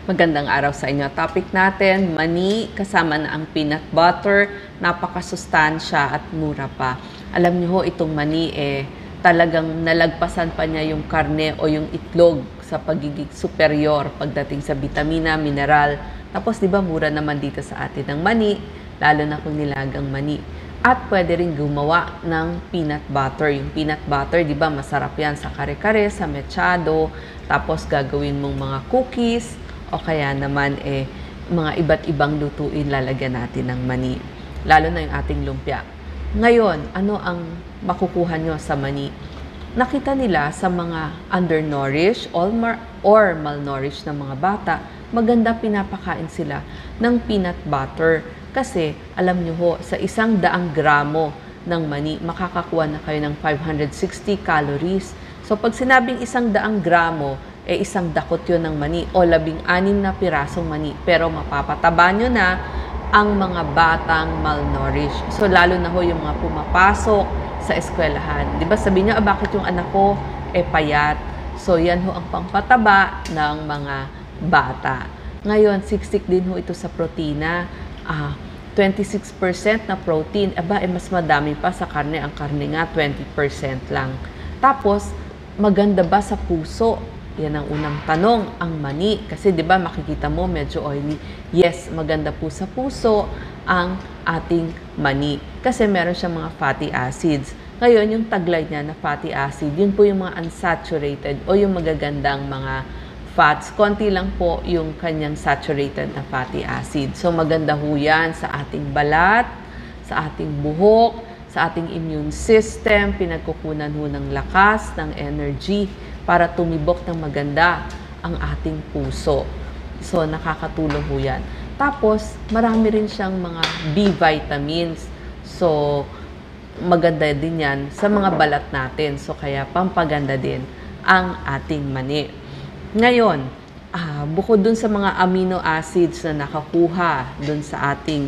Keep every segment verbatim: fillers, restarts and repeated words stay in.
Magandang araw sa inyo. Topic natin, mani kasama na ang peanut butter, napakasustansya at mura pa. Alam niyo ho, itong mani eh talagang nalagpasan pa niya yung karne o yung itlog sa pagiging superior pagdating sa vitamina, mineral. Tapos di ba mura naman dito sa atin ang mani, lalo na kung nilagang mani. At pwede rin gumawa ng peanut butter. Yung peanut butter, di ba masarap yan sa kare-kare, sa mechado, tapos gagawin mong mga cookies, o kaya naman eh, mga iba't ibang lutuin lalagyan natin ng mani. Lalo na yung ating lumpia. Ngayon, ano ang makukuha nyo sa mani? Nakita nila sa mga undernourished or, or malnourished na mga bata, maganda pinapakain sila ng peanut butter. Kasi, alam nyo ho, sa isang daang gramo ng mani, makakakuha na kayo ng five hundred sixty calories. So, pag sinabing isang daang gramo, eh isang dakot yun ng mani o labing anim na pirasong mani. Pero mapapataba nyo na ang mga batang malnourished. So lalo na ho yung mga pumapasok sa eskwelahan. Di ba sabi nyo, ah, bakit yung anak ko eh payat? So yan ho ang pampataba ng mga bata. Ngayon, siksik din ho ito sa protina. Ah, twenty-six percent na protein. Aba, eh mas madami pa sa karne. Ang karne nga, twenty percent lang. Tapos, maganda ba sa puso? Yan ang unang tanong, ang mani. Kasi di ba makikita mo medyo oily. Yes, maganda po sa puso ang ating mani. Kasi meron siyang mga fatty acids. Ngayon, yung taglay niya na fatty acid, yun po yung mga unsaturated o yung magagandang mga fats. Konti lang po yung kanyang saturated na fatty acid. So maganda ho yan sa ating balat, sa ating buhok, sa ating immune system, pinagkukunan ho ng lakas, ng energy, para tumibok ng maganda ang ating puso. So, nakakatulong ho yan. Tapos, marami rin siyang mga B vitamins. So, maganda din yan sa mga balat natin. So, kaya pampaganda din ang ating mani. Ngayon, ah, bukod dun sa mga amino acids na nakakuha dun sa ating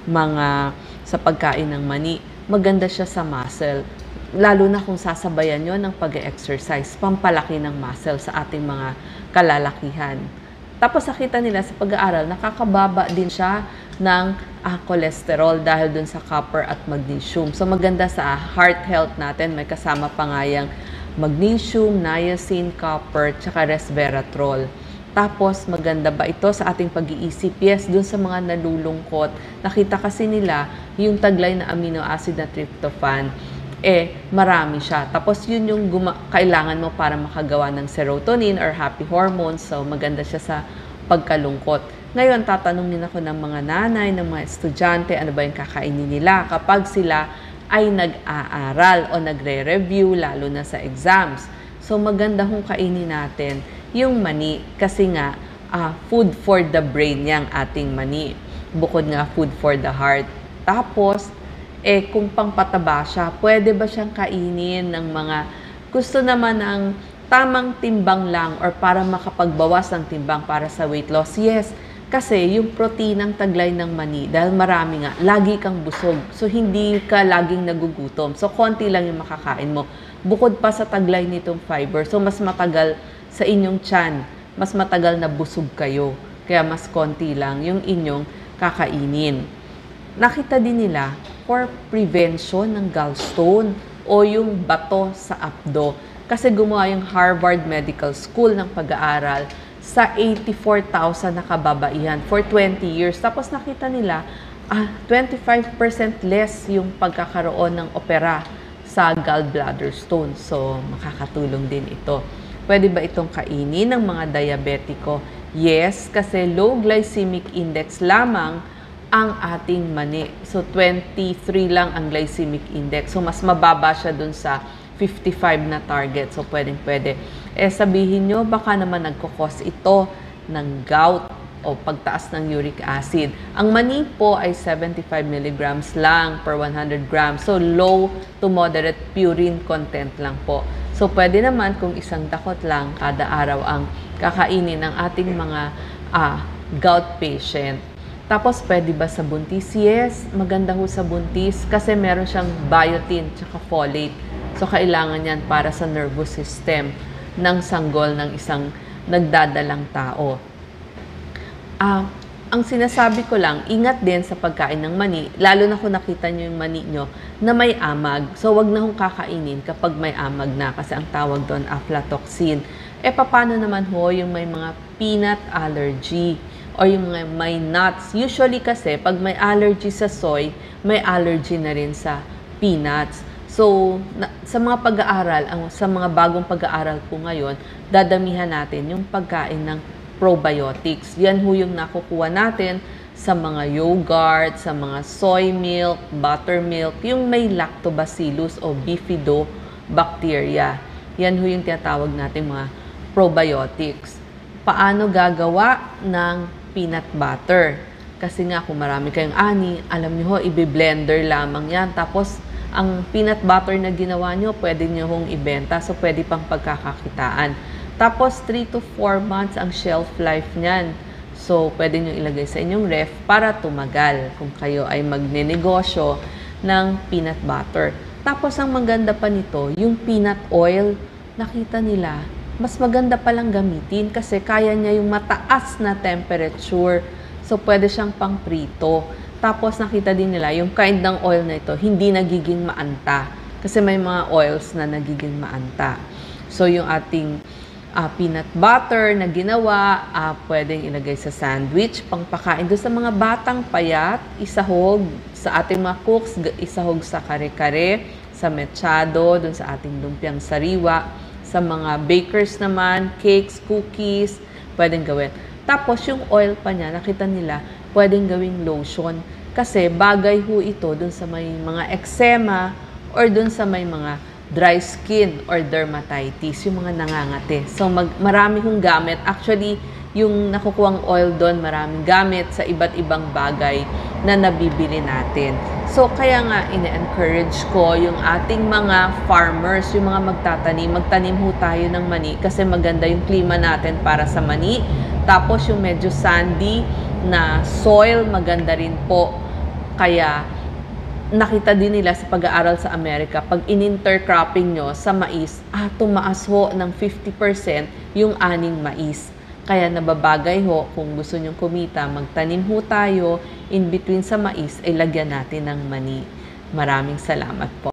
mga sa pagkain ng mani, maganda siya sa muscle. Lalo na kung sasabayan nyo ng pag-exercise, pampalaki ng muscle sa ating mga kalalakihan. Tapos nakita nila sa pag-aaral, nakakababa din siya ng ah, cholesterol dahil dun sa copper at magnesium. So maganda sa heart health natin, may kasama pa nga yung magnesium, niacin, copper, tsaka resveratrol. Tapos maganda ba ito sa ating pag-iisip? Yes, dun sa mga nalulungkot. Nakita kasi nila yung taglay na amino acid na tryptophan, eh, marami siya. Tapos, yun yung kailangan mo para makagawa ng serotonin or happy hormones. So, maganda siya sa pagkalungkot. Ngayon, tatanungin ako ng mga nanay, ng mga estudyante, ano ba yung kakainin nila kapag sila ay nag-aaral o nagre-review, lalo na sa exams. So, maganda kung kainin natin yung mani kasi nga, uh, food for the brain yung ating mani. Bukod nga, food for the heart. Tapos, eh kung pangpataba siya, pwede ba siyang kainin ng mga gusto naman ng tamang timbang lang or para makapagbawas ng timbang para sa weight loss? Yes, kasi yung proteinang taglay ng mani, dahil marami nga, lagi kang busog. So, hindi ka laging nagugutom. So, konti lang yung makakain mo. Bukod pa sa taglay nitong fiber, so mas matagal sa inyong tiyan, mas matagal na busog kayo. Kaya mas konti lang yung inyong kakainin. Nakita din nila for prevention ng gallstone o yung bato sa abdo. Kasi gumawa yung Harvard Medical School ng pag-aaral sa eighty-four thousand na kababaihan for twenty years. Tapos nakita nila, ah, twenty-five percent less yung pagkakaroon ng opera sa gallbladder stone. So, makakatulong din ito. Pwede ba itong kainin ng mga diabetiko? Yes, kasi low glycemic index lamang ang ating mani. So, twenty-three lang ang glycemic index. So, mas mababa siya dun sa fifty-five na target. So, pwedeng-pwede. Eh, sabihin nyo, baka naman nagkukos ito ng gout o pagtaas ng uric acid. Ang mani po ay seventy-five milligrams lang per one hundred grams. So, low to moderate purine content lang po. So, pwede naman kung isang dakot lang kada araw ang kakainin ng ating mga ah, gout patient. Tapos, pwede ba sa buntis? Yes, maganda ho sa buntis kasi meron siyang biotin tsaka folate. So, kailangan yan para sa nervous system ng sanggol ng isang nagdadalang tao. Ah, ang sinasabi ko lang, ingat din sa pagkain ng mani, lalo na kung nakita nyo yung mani nyo na may amag. So, wag na hong kakainin kapag may amag na kasi ang tawag doon aflatoxin. E, paano naman ho yung may mga peanut allergy or yung mga may nuts? Usually kasi, pag may allergy sa soy, may allergy na rin sa peanuts. So, na, sa mga pag-aaral, ang, sa mga bagong pag-aaral po ngayon, dadamihan natin yung pagkain ng probiotics. Yan ho yung nakukuha natin sa mga yogurt, sa mga soy milk, buttermilk, yung may lactobacillus o bifidobacteria. Yan ho yung tinatawag natin mga probiotics. Paano gagawa ng peanut butter? Kasi nga kung marami kayong ani, alam nyo ho, i-blender lamang yan. Tapos, ang peanut butter na ginawa nyo, pwede nyo hong ibenta. So, pwede pang pagkakakitaan. Tapos, three to four months ang shelf life niyan. So, pwede nyo ilagay sa inyong ref para tumagal kung kayo ay magnenegosyo ng peanut butter. Tapos, ang maganda pa nito, yung peanut oil, nakita nila, mas maganda palang gamitin kasi kaya niya yung mataas na temperature. So, pwede siyang pang prito. Tapos, nakita din nila, yung kind ng oil na ito, hindi nagiging maanta. Kasi may mga oils na nagiging maanta. So, yung ating Uh, peanut butter na ginawa, uh, pwedeng ilagay sa sandwich, pangpakain doon sa mga batang payat, isahog sa ating mga cooks, isahog sa kare-kare, sa mechado, doon sa ating lumpiang sariwa, sa mga bakers naman, cakes, cookies, pwedeng gawin. Tapos yung oil pa niya, nakita nila, pwedeng gawing lotion kasi bagay ho ito doon sa may mga eczema or doon sa may mga dry skin or dermatitis, yung mga nangangati. So, mag, marami hong gamit. Actually, yung nakukuhang oil doon, maraming gamit sa iba't ibang bagay na nabibili natin. So, kaya nga, ine-encourage ko yung ating mga farmers, yung mga magtatanim, magtanim ho tayo ng mani kasi maganda yung klima natin para sa mani. Tapos, yung medyo sandy na soil, maganda rin po. Kaya, nakita din nila sa pag-aaral sa Amerika, pag in-intercropping nyo sa mais, ah, tumaas ho ng fifty percent yung aning mais. Kaya nababagay ho, kung gusto nyong kumita, magtanim ho tayo, in between sa mais, ay lagyan natin ng mani. Maraming salamat po.